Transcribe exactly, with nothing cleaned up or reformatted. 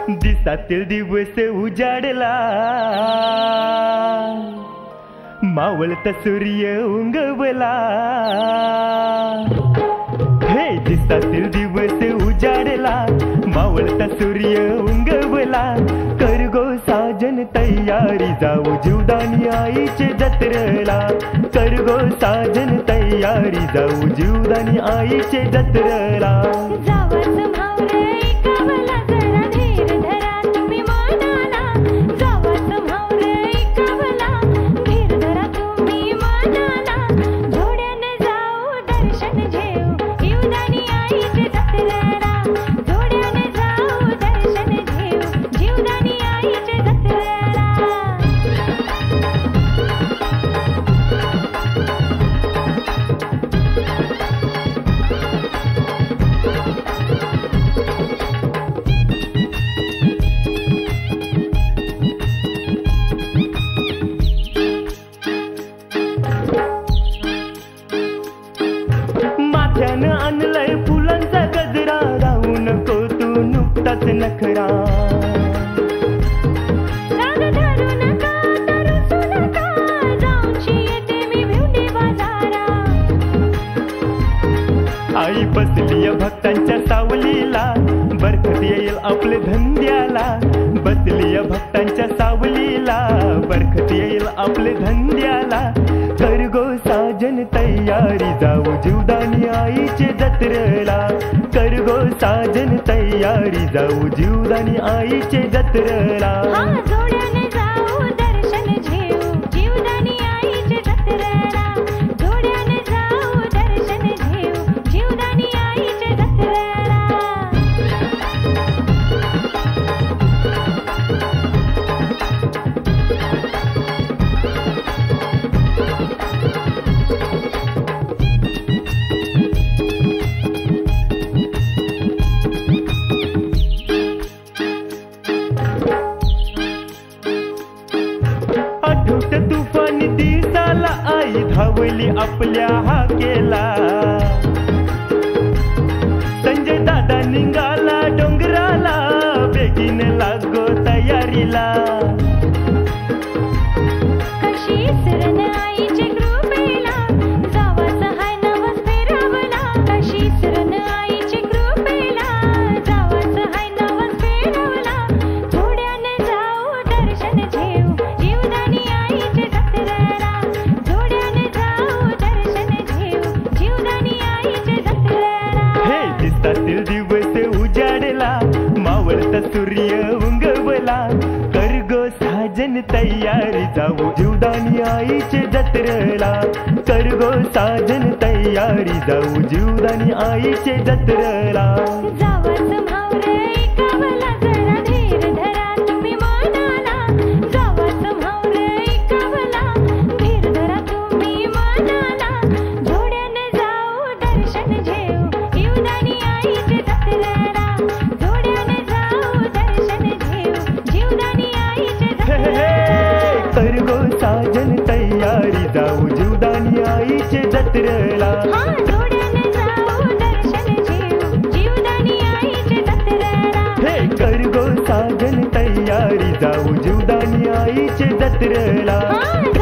दिसातील दिवस उजाडला, मावळता सूर्य उंगवला. हे दिसातील दिवस उजाडला, मावळता सूर्य उंगवला. कर गो साजन तयारी, जाऊ जीवदानी आईचे जत्रेला. कर गो साजन तयारी, जाऊ जीवदानी आईचे जत्रेला. माथ्यानं आणलंय फुलांचा गजरा, राहू नको तू नुकताच नखरा. आई बसलीय भक्तांच्या सावलीला, बरकत येईल आपले धंद्याला. बसलीय भक्तांच्या सावलीला, बरकत येईल आपले धंद्याला. कर गो साजन तयारी, जाऊ जीवदानी आईचे जत्रेला. कर गो साजन तयारी, जाऊ जीवदानी आईचे जत्रेला. आठवत तुफानी दिसाला, आई धावली आपल्या हाकेला. संजय दादा निघाला डोंगराला, बेगीन लागो तयारीला. दिसातील दिवस उजाडला, मावळता सूर्य उंगवला. कर गो साजन तयारी, जाऊ जीवदानी आईचे जत्रेला. कर गो साजन तयारी, जाऊ जीवदानी आईचे जत्रेला. कर गो साजन तयारी, जाऊ जीवदानी आईचे जत्रेला. हे कर गो साजन तयारी, जाऊ जीवदानी आईचे जत्रेला.